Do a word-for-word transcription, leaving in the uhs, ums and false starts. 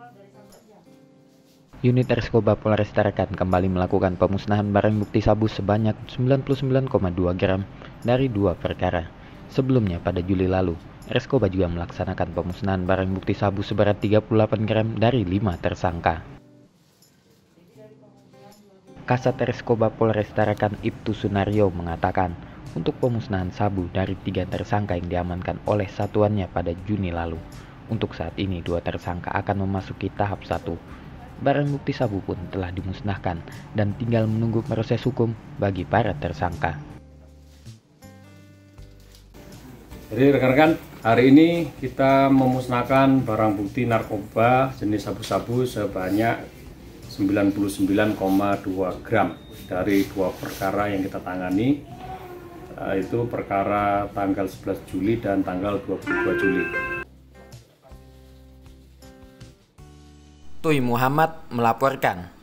Unit Reskoba Polres Tarakan kembali melakukan pemusnahan barang bukti sabu sebanyak sembilan puluh sembilan koma dua gram dari dua perkara. Sebelumnya pada Juli lalu, Reskoba juga melaksanakan pemusnahan barang bukti sabu seberat tiga puluh delapan gram dari lima tersangka. Kasat Reskoba Polres Tarakan Ibtu Sunario mengatakan, untuk pemusnahan sabu dari tiga tersangka yang diamankan oleh satuannya pada Juni lalu. Untuk saat ini dua tersangka akan memasuki tahap satu. Barang bukti sabu pun telah dimusnahkan dan tinggal menunggu proses hukum bagi para tersangka. Jadi rekan-rekan, hari ini kita memusnahkan barang bukti narkoba jenis sabu-sabu sebanyak sembilan puluh sembilan koma dua gram dari dua perkara yang kita tangani, yaitu perkara tanggal sebelas Juli dan tanggal dua puluh dua Juli. Tuy Muhammad melaporkan.